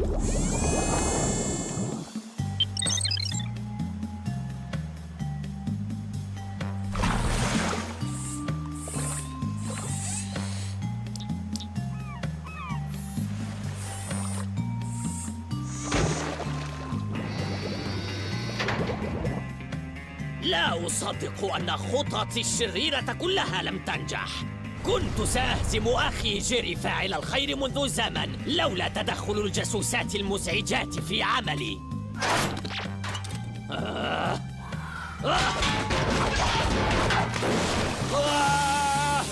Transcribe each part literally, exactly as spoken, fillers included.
لا أصدق أن خططي الشريرة كلها لم تنجح. كنت سأهزم أخي جيري فاعل الخير منذ زمن لولا تدخل الجاسوسات المزعجات في عملي. آه. آه. آه.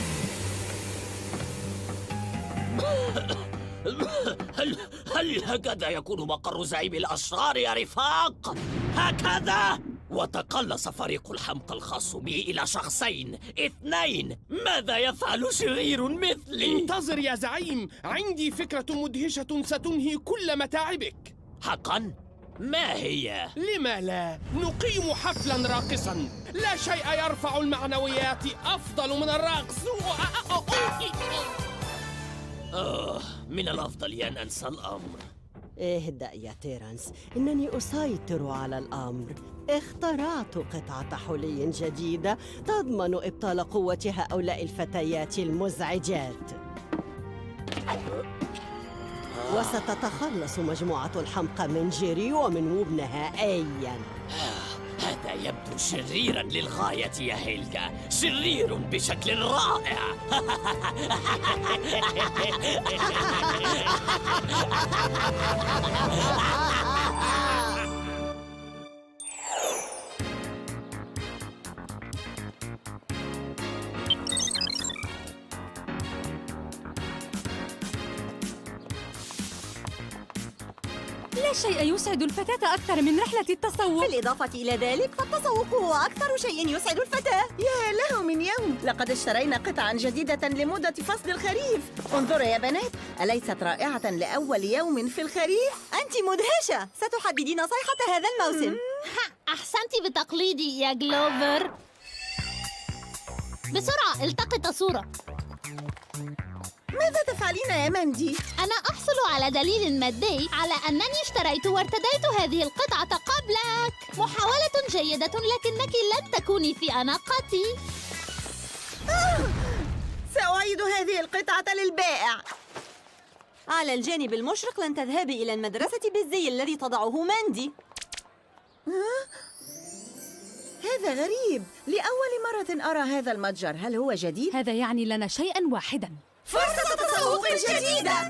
هل هل هكذا يكون مقر زعيم الأشرار يا رفاق؟ هكذا؟ وتقلص فريق الحمقى الخاص بي إلى شخصين اثنين. ماذا يفعل شرير مثلي؟ انتظر يا زعيم، عندي فكرة مدهشة ستنهي كل متاعبك. حقا؟ ما هي؟ لما لا؟ نقيم حفلا راقصا. لا شيء يرفع المعنويات أفضل من الرقص. آه، من الأفضل أن أنسى الأمر. اهدأ يا تيرنس، إنني أسيطر على الأمر. اخترعت قطعة حلي جديدة تضمن إبطال قوة هؤلاء الفتيات المزعجات، وستتخلص مجموعة الحمقى من جيري ومن ووب نهائياً. هذا يبدو شريراً للغاية يا هيلغا، شرير بشكل رائع. لا شيء يسعد الفتاة أكثر من رحلة التسوق. بالإضافة إلى ذلك فالتسوق هو أكثر شيء يسعد الفتاة. يا له من يوم، لقد اشترينا قطعا جديدة لمدة فصل الخريف. انظروا يا بنات، أليست رائعة لأول يوم في الخريف؟ أنت مدهشة، ستحددين صيحة هذا الموسم. أحسنتِ بتقليدي يا جلوفر. بسرعة التقط صورة. ماذا تفعلين يا ماندي؟ أنا أحصل على دليل مادي على أنني اشتريت وارتديت هذه القطعة قبلك. محاولة جيدة، لكنك لن تكوني في أناقتي. آه! سأعيد هذه القطعة للبائع. على الجانب المشرق لن تذهبي إلى المدرسة بالزي الذي تضعه ماندي. آه؟ هذا غريب، لأول مرة أرى هذا المتجر. هل هو جديد؟ هذا يعني لنا شيئاً واحداً، فرصة تسوق جديدة.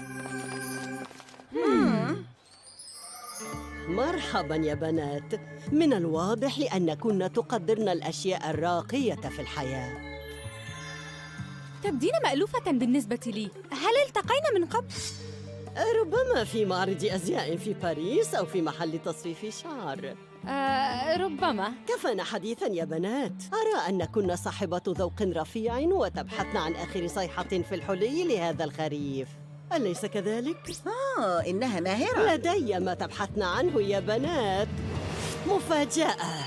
مرحباً يا بنات. من الواضح لأنكن تقدرن الأشياء الراقية في الحياة. تبدين مألوفة بالنسبة لي. هل التقينا من قبل؟ ربما في معرض أزياء في باريس أو في محل تصفيف شعر. آه، ربما. كفانا حديثاً يا بنات. أرى أنكن صاحبة ذوق رفيع وتبحثن عن آخر صيحة في الحلي لهذا الخريف، أليس كذلك؟ آه، إنها ماهرة. لدي ما تبحثن عنه يا بنات. مفاجأة.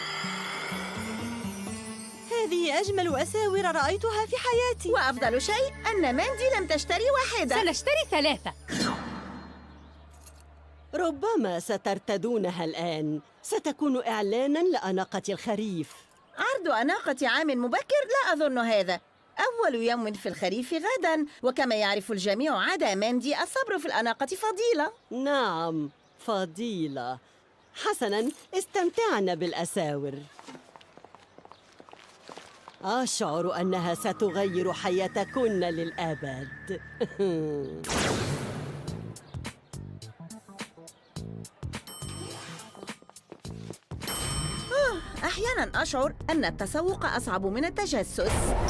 هذه أجمل أساور رأيتها في حياتي. وأفضل شيء أن ماندي لم تشتري واحدة. سنشتري ثلاثة. ربما سترتدونها الآن. ستكون إعلاناً لأناقة الخريف. عرض أناقة عام مبكر؟ لا أظن هذا. أول يوم في الخريف غداً، وكما يعرف الجميع عدا ماندي الصبر في الأناقة فضيلة. نعم، فضيلة. حسناً، استمتعنا بالأساور. أشعر أنها ستغير حياتكن للأبد. أحياناً أشعر أن التسوق أصعب من التجسس.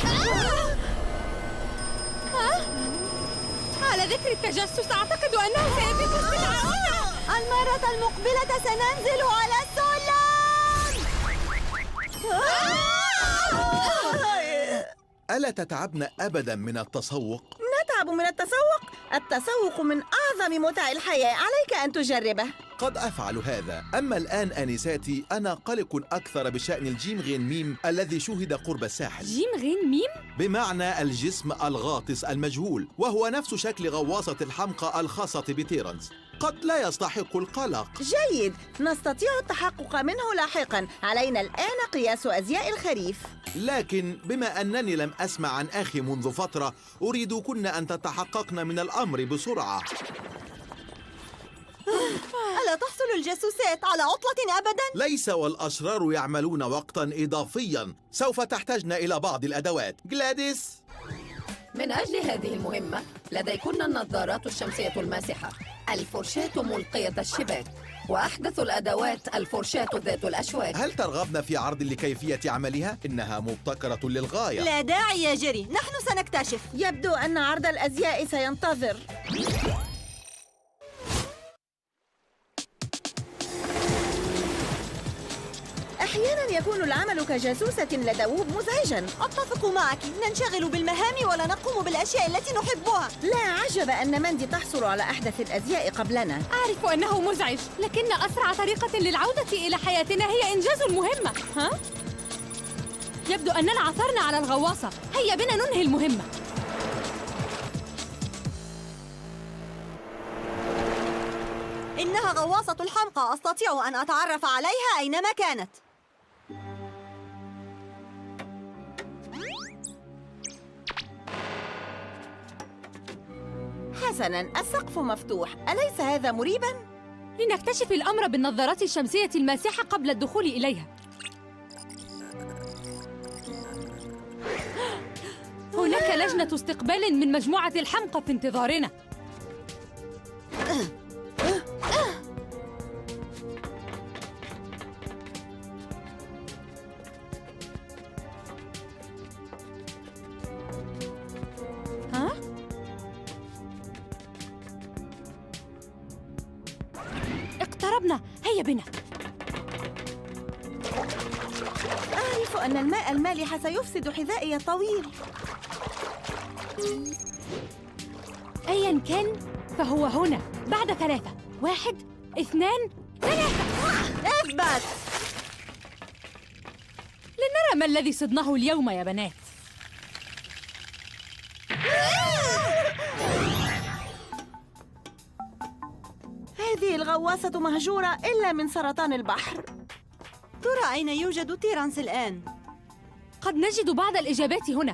آه؟ على ذكر التجسس، أعتقد أنه سيتم استدعاؤنا. المرة المقبلة سننزل على السلم. ألا تتعبن أبداً من التسوق؟ نتعب من التسوق؟ التسوق من أعظم متع الحياة، عليك أن تجربه. قد أفعل هذا. أما الآن آنساتي، أنا قلق أكثر بشأن الجيم غين ميم الذي شوهد قرب الساحل. جيم غين ميم؟ بمعنى الجسم الغاطس المجهول، وهو نفس شكل غواصة الحمقى الخاصة بتيرنس. قد لا يستحق القلق. جيد، نستطيع التحقق منه لاحقاً. علينا الآن قياس أزياء الخريف. لكن بما أنني لم أسمع عن أخي منذ فترة، أريدكن أن تتحققن من الأمر بسرعة. ألا تحصل الجاسوسات على عطلة أبداً؟ ليس، والأشرار يعملون وقتاً إضافياً. سوف تحتاجن إلى بعض الأدوات. جلاديس، من أجل هذه المهمة لديكن النظارات الشمسية الماسحة، الفرشاة ملقية الشباك، وأحدث الأدوات الفرشاة ذات الأشواك. هل ترغبن في عرض لكيفية عملها؟ إنها مبتكرة للغاية. لا داعي يا جيري، نحن سنكتشف. يبدو أن عرض الأزياء سينتظر. أحياناً يكون العمل كجاسوسة لدؤوب مزعجاً. أتفق معك، ننشغل بالمهام ولا نقوم بالأشياء التي نحبها. لا عجب أن ماندي تحصل على أحدث الأزياء قبلنا. أعرف أنه مزعج، لكن أسرع طريقة للعودة إلى حياتنا هي إنجاز المهمة. ها؟ يبدو أننا عثرنا على الغواصة. هيا بنا ننهي المهمة. إنها غواصة الحمقى، أستطيع أن أتعرف عليها أينما كانت. حسناً، السقف مفتوح، أليس هذا مريباً؟ لنكتشف الأمر بالنظارات الشمسية الماسحة قبل الدخول إليها. هناك لجنة استقبال من مجموعة الحمقى في انتظارنا. ها؟ اقتربنا، هيا بنا. أعرف أن الماء المالح سيفسد حذائي الطويل. أياً كان فهو هنا. بعد ثلاثة. واحد، اثنان، ثلاثة. اثبت. لنرى ما الذي صدناه اليوم يا بنات. هذه الغواصة مهجورة إلا من سرطان البحر. ترى أين يوجد تيرانس الآن؟ قد نجد بعض الإجابات هنا.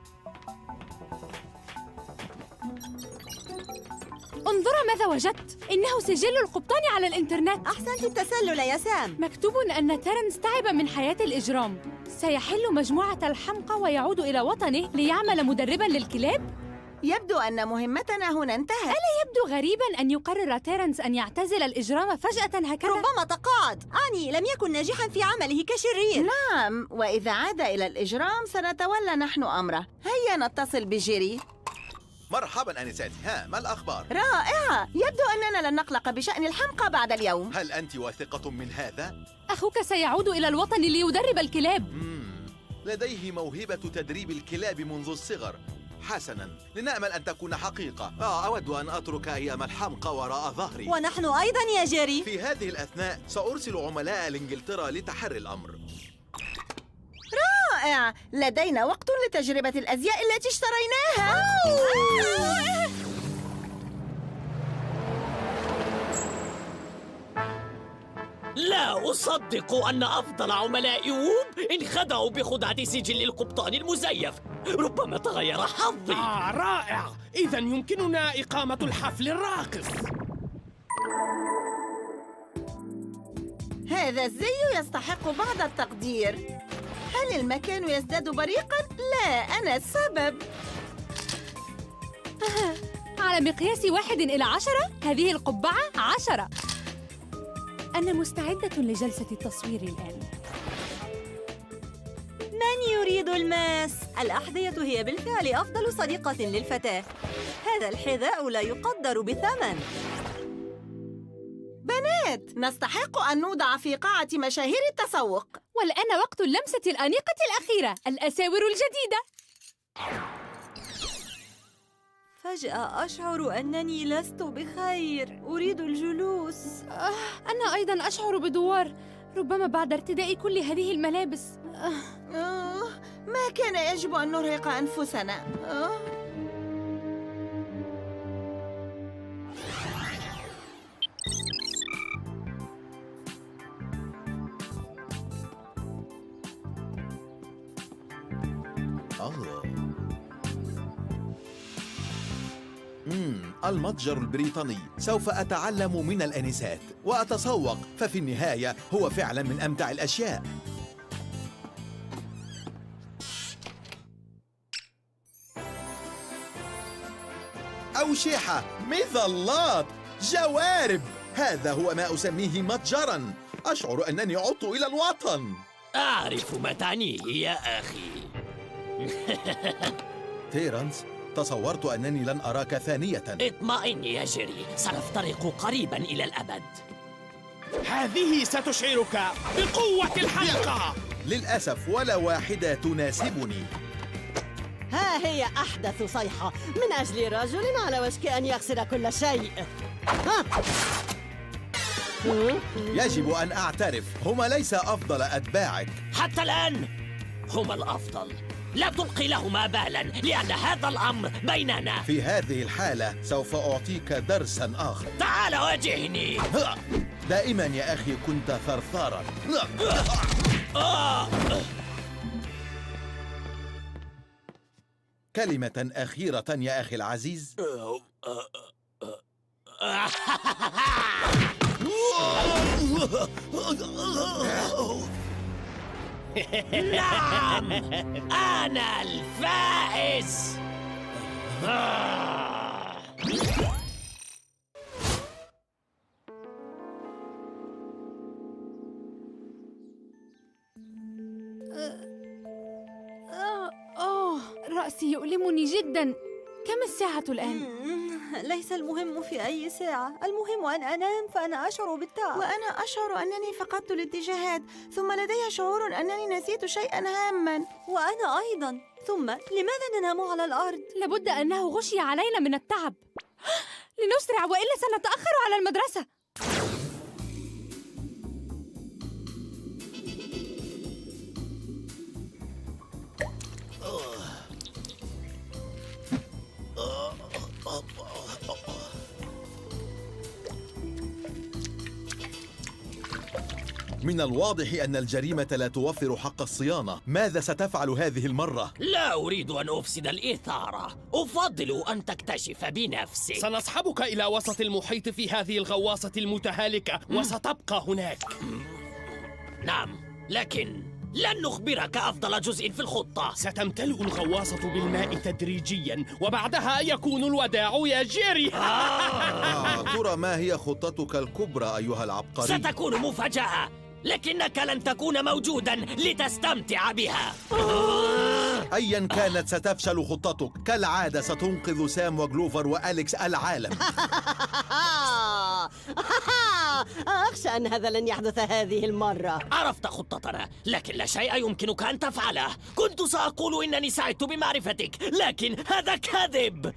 انظر ماذا وجدت. إنه سجل القبطان على الإنترنت. أحسنت التسلل يا سام. مكتوب أن تيرانس تعب من حياة الإجرام، سيحل مجموعة الحمقى ويعود إلى وطنه ليعمل مدرباً للكلاب. يبدو أن مهمتنا هنا انتهت. ألا يبدو غريباً أن يقرر تيرانس أن يعتزل الإجرام فجأة هكذا؟ ربما تقاعد. أعني لم يكن ناجحاً في عمله كشرير. نعم، وإذا عاد إلى الإجرام سنتولى نحن أمره. هيا نتصل بجيري. مرحبا أنساتي، ها ما الأخبار؟ رائعة، يبدو أننا لن نقلق بشأن الحمقى بعد اليوم. هل أنت واثقة من هذا؟ أخوك سيعود إلى الوطن ليدرب الكلاب. مم. لديه موهبة تدريب الكلاب منذ الصغر. حسناً، لنأمل أن تكون حقيقة. آه أود أن أترك أيام الحمقى وراء ظهري. ونحن أيضاً يا جيري. في هذه الأثناء سأرسل عملاء لإنجلترا لتحري الأمر. رائع، لدينا وقت لتجربة الأزياء التي اشتريناها. لا أصدق أن أفضل عملاء ووب انخدعوا بخدعة سجل القبطان المزيف. ربما تغير حظي. آه رائع، إذا يمكننا إقامة الحفل الراقص. هذا الزي يستحق بعض التقدير. هل المكان يزداد بريقاً؟ لا، أنا السبب. على مقياس واحد إلى عشرة، هذه القبعة عشرة. أنا مستعدة لجلسة التصوير الآن. من يريد الماس؟ الأحذية هي بالفعل أفضل صديقة للفتاة. هذا الحذاء لا يقدر بثمن. بنات، نستحق أن نوضع في قاعة مشاهير التسوق. والآن وقت اللمسة الأنيقة الأخيرة، الأساور الجديدة. فجأة أشعر أنني لست بخير. أريد الجلوس. آه، أنا أيضاً أشعر بدوار، ربما بعد ارتداء كل هذه الملابس. آه. آه، ما كان يجب أن نرهق أنفسنا. آه. أوه. مم. المتجر البريطاني. سوف أتعلم من الآنسات وأتسوق، ففي النهاية هو فعلا من أمتع الأشياء. أوشحة، مظلات، جوارب، هذا هو ما أسميه متجراً. أشعر أنني عدت إلى الوطن. أعرف ما تعنيه يا أخي. تيرنس، تصورت أنني لن أراك ثانية. اطمئن يا جيري، سنفترق قريباً إلى الأبد. هذه ستشعرك بقوة الحلقة. للأسف ولا واحدة تناسبني. ها هي أحدث صيحة من أجل رجل على وشك أن يخسر كل شيء. ها. يجب أن أعترف، هما ليس أفضل أتباعك. حتى الآن هما الأفضل. لا تلقي لهما بالا، لأن هذا الأمر بيننا. في هذه الحالة سوف أعطيك درسا آخر. تعال واجهني. دائما يا أخي كنت ثرثارا. كلمة أخيرة يا أخي العزيز. نعم، أنا الفائز. أوه، رأسي يؤلمني جدا. كم الساعة الآن؟ ليس المهم في أي ساعة، المهم أن أنام، فأنا أشعر بالتعب. وأنا أشعر أنني فقدت الاتجاهات، ثم لدي شعور أنني نسيت شيئا هاما. وأنا أيضا. ثم لماذا ننام على الأرض؟ لابد أنه غشي علينا من التعب. لنسرع وإلا سنتأخر على المدرسة. من الواضح أن الجريمة لا توفر حق الصيانة. ماذا ستفعل هذه المرة؟ لا أريد أن أفسد الإثارة، أفضل أن تكتشف بنفسك. سنصحبك إلى وسط المحيط في هذه الغواصة المتهالكة وستبقى هناك. نعم، لكن لن نخبرك أفضل جزء في الخطة. ستمتلئ الغواصة بالماء تدريجيا، وبعدها يكون الوداع يا جيري. آه، ترى ما هي خطتك الكبرى أيها العبقري؟ ستكون مفاجأة، لكنك لن تكون موجوداً لتستمتع بها. أياً كانت ستفشل خطتك، كالعادة ستنقذ سام وجلوفر وأليكس العالم. أخشى أن هذا لن يحدث هذه المرة. عرفت خطتنا، لكن لا شيء يمكنك أن تفعله. كنت سأقول إنني سعدت بمعرفتك، لكن هذا كذب.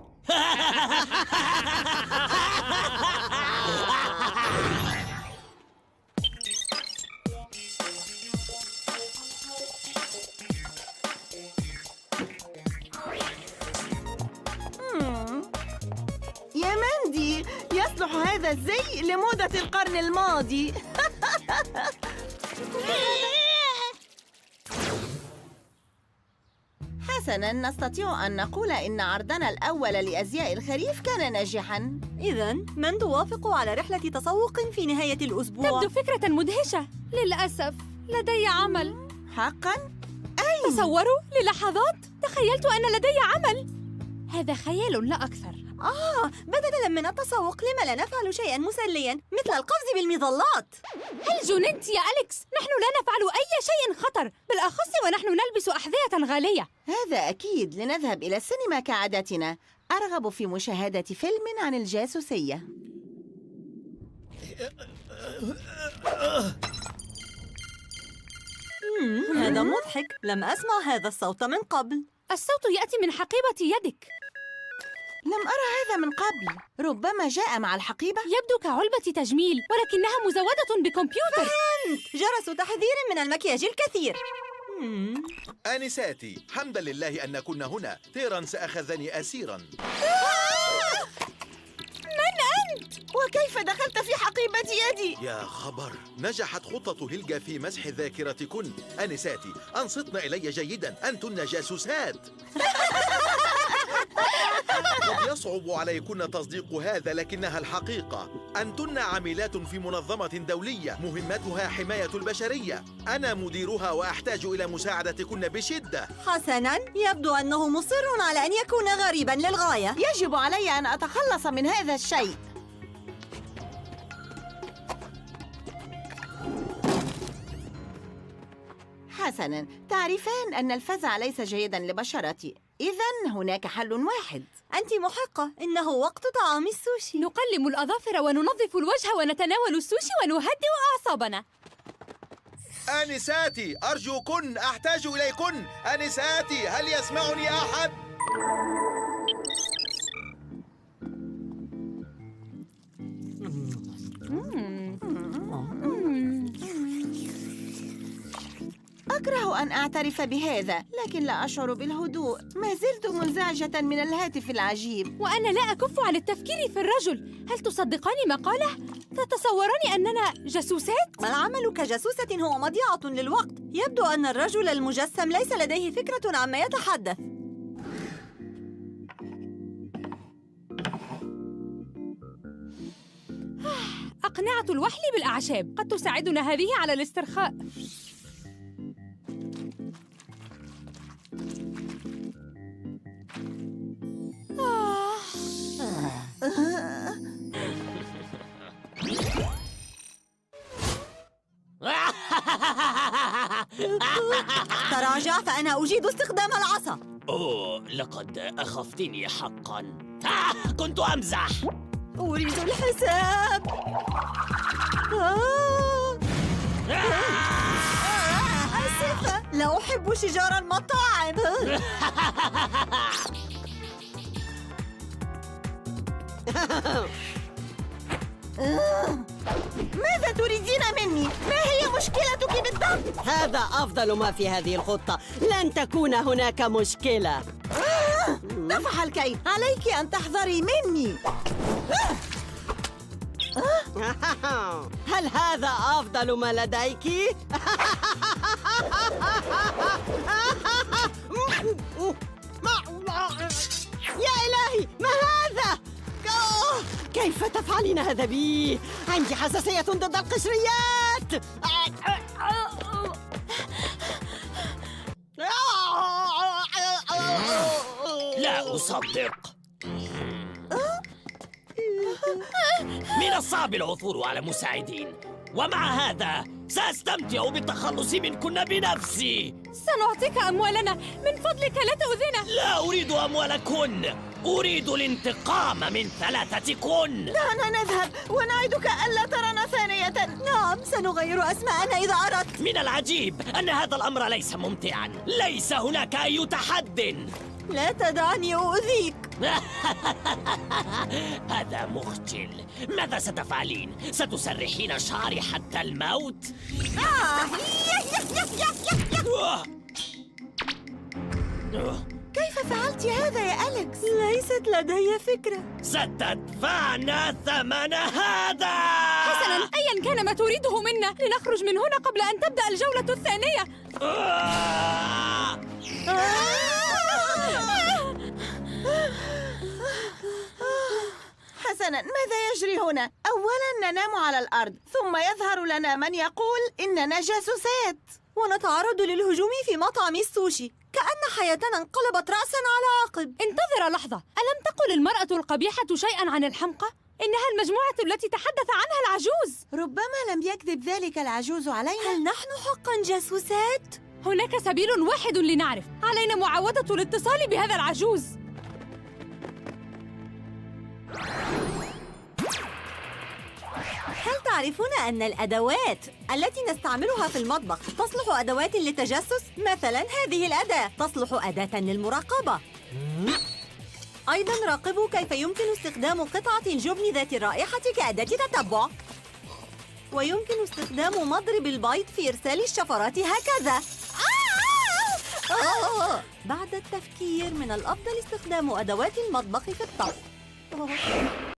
يا ماندي، يصلح هذا الزي لموضة القرن الماضي. حسناً، نستطيع أن نقول إن عرضنا الأول لأزياء الخريف كان ناجحاً. إذا من توافق على رحلة تسوق في نهاية الأسبوع؟ تبدو فكرة مدهشة. للأسف لدي عمل. حقاً؟ أي؟ تصوروا للحظات تخيلت أن لدي عمل. هذا خيال لا أكثر. آه، بدلاً من التسوق لما لا نفعل شيئاً مسلياً مثل القفز بالمظلات؟ هل جننت يا أليكس؟ نحن لا نفعل أي شيء خطر، بالأخص ونحن نلبس أحذية غالية. هذا أكيد. لنذهب إلى السينما كعادتنا. أرغب في مشاهدة فيلم عن الجاسوسية. مم، هذا مضحك. لم أسمع هذا الصوت من قبل. الصوت يأتي من حقيبة يدك. لم أرى هذا من قبل. ربما جاء مع الحقيبة. يبدو كعلبة تجميل، ولكنها مزودة بكمبيوتر. فهمت. جرس تحذير من المكياج الكثير. مم. آنساتي، حمدا لله أن كنا هنا. تيرنس أخذني أسيراً. من أنت؟ وكيف دخلت في حقيبة يدي؟ يا خبر، نجحت خطة هيلجا في مسح ذاكرتكن. أنساتي، أنصتن إلي جيدا، أنتن جاسوسات. قد يصعب عليكن تصديق هذا، لكنها الحقيقة. أنتن عاملات في منظمة دولية مهمتها حماية البشرية. أنا مديرها وأحتاج إلى مساعدتكن بشدة. حسناً، يبدو أنه مصر على أن يكون غريباً للغاية. يجب علي أن أتخلص من هذا الشيء. حسناً، تعرفان أن الفزع ليس جيداً لبشرتي. إذن هناك حل واحد. أنت محقة، إنه وقت طعام السوشي. نقلم الأظافر وننظف الوجه ونتناول السوشي ونهدئ أعصابنا. آنساتي، أرجوكن، أحتاج إليكن. آنساتي، هل يسمعني أحد؟ أكره أن أعترف بهذا، لكن لا أشعر بالهدوء. ما زلت منزعجة من الهاتف العجيب. وأنا لا أكف عن التفكير في الرجل. هل تصدقان ما قاله؟ تتصوران أننا جاسوسات؟ العمل كجاسوسة هو مضيعة للوقت. يبدو أن الرجل المجسم ليس لديه فكرة عما يتحدث. أقنعة الوحل بالأعشاب قد تساعدنا هذه على الاسترخاء. تراجع، فأنا أجيد استخدام العصا. أوه، لقد أخفتني حقاً. آه، كنت أمزح. أريد الحساب. آه. آسفة، لا أحب شجار المطاعم. ماذا تريدين مني؟ ما هي مشكلتك بالضبط؟ هذا أفضل ما في هذه الخطة. لن تكون هناك مشكلة. طفح الكيد، عليك أن تحذري مني. هل هذا أفضل ما لديك؟ يا إلهي، ما هذا؟ كيف تفعلين هذا بي؟ عندي حساسية ضد القشريات. لا أصدق. من الصعب العثور على مساعدين، ومع هذا سأستمتع بالتخلص منكن بنفسي. سنعطيك أموالنا، من فضلك لا تؤذنا. لا أريد أموالكن، أريد الانتقام من ثلاثتكن. دعنا نذهب ونعدك ألا ترانا ثانية. نعم، سنغير أسماءنا إذا أردت. من العجيب أن هذا الأمر ليس ممتعاً. ليس هناك أي تحد. لا تدعني أؤذيك. هذا مخجل. ماذا ستفعلين؟ ستسرحين شعري حتى الموت؟ كيف فعلت هذا يا أليكس؟ ليست لدي فكرة. ستدفعن ثمن هذا. حسناً، أياً كان ما تريده منا، لنخرج من هنا قبل أن تبدأ الجولة الثانية. آه! حسناً، ماذا يجري هنا؟ أولاً ننام على الأرض، ثم يظهر لنا من يقول إننا جاسوسات، ونتعرض للهجوم في مطعم السوشي، كأن حياتنا انقلبت رأساً على عقب. انتظر لحظة، ألم تقل المرأة القبيحة شيئاً عن الحمقى؟ إنها المجموعة التي تحدث عنها العجوز. ربما لم يكذب ذلك العجوز علينا. هل نحن حقاً جاسوسات؟ هناك سبيل واحد لنعرف. علينا معاودة الاتصال بهذا العجوز. هل تعرفون أن الأدوات التي نستعملها في المطبخ تصلح أدوات للتجسس؟ مثلاً هذه الأداة تصلح أداة للمراقبة. أيضاً راقبوا كيف يمكن استخدام قطعة الجبن ذات الرائحة كأداة تتبع. ويمكن استخدام مضرب البيض في إرسال الشفرات هكذا. بعد التفكير، من الأفضل استخدام أدوات المطبخ في الطبخ.